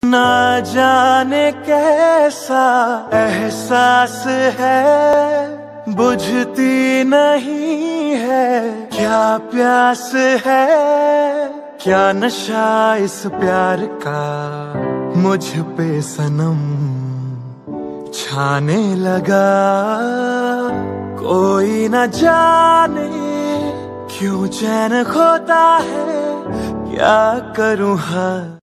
ना जाने कैसा एहसास है, बुझती नहीं है क्या प्यास है, क्या नशा इस प्यार का मुझ पे सनम छाने लगा। कोई न जाने क्यों चैन खोता है, क्या करूं हाँ।